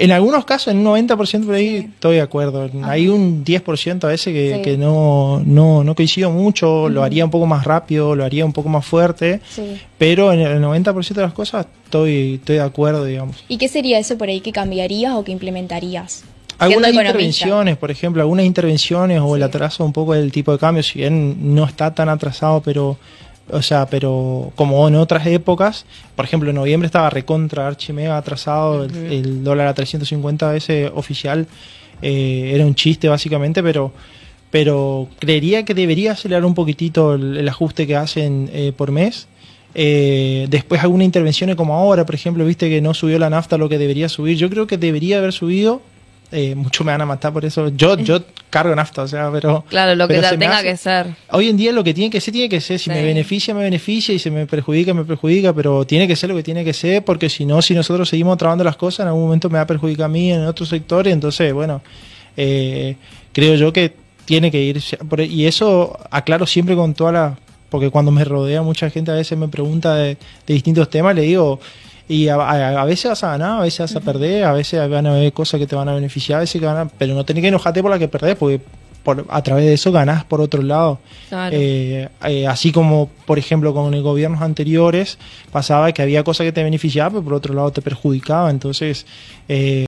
En algunos casos, en un 90% por ahí, Sí. estoy de acuerdo. Ajá. Hay un 10% a veces Sí. que no coincido mucho, lo Ujú. haría un poco más rápido, lo haría un poco más fuerte, Sí. pero en el 90% de las cosas estoy de acuerdo, digamos. ¿Y qué sería eso por ahí que cambiarías o que implementarías? Siendo Algunas economista. intervenciones, por ejemplo, algunas intervenciones o el Sí. atraso un poco del tipo de cambio, si bien no está tan atrasado, pero, o sea, pero como en otras épocas, por ejemplo, en noviembre estaba recontra archimega atrasado, Ujú. el dólar a 350 ese oficial, era un chiste básicamente, pero creería que debería acelerar un poquitito el ajuste que hacen por mes. Después algunas intervenciones como ahora, por ejemplo, viste que no subió la nafta lo que debería subir. Yo creo que debería haber subido. Muchos me van a matar por eso. Yo cargo nafta, o sea, pero... Claro, lo que pero ya se me tenga hace- que ser. Hoy en día lo que tiene que ser. Si Sí. me beneficia y si me perjudica, pero tiene que ser lo que tiene que ser, porque si no, si nosotros seguimos trabando las cosas, en algún momento me va a perjudicar a mí en otro sector, y entonces, bueno, creo yo que tiene que ir. Y eso aclaro siempre con toda la... Porque cuando me rodea mucha gente a veces me pregunta de distintos temas, le digo... Y a veces vas a ganar, a veces vas a perder, a veces van a haber cosas que te van a beneficiar, a veces que van a... Pero no tenés que enojarte por la que perdés, porque a través de eso ganás por otro lado. Claro. Así como, por ejemplo, con los gobiernos anteriores, pasaba que había cosas que te beneficiaban, pero por otro lado te perjudicaban. Entonces...